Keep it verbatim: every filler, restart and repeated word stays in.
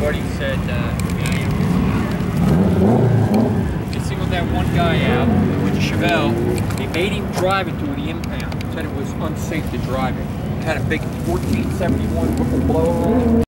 buddy said uh, they singled that one guy out with the Chevelle. They made him drive it to the impound. Said it was unsafe to drive it. It had a big fourteen seventy-one with the blower on it.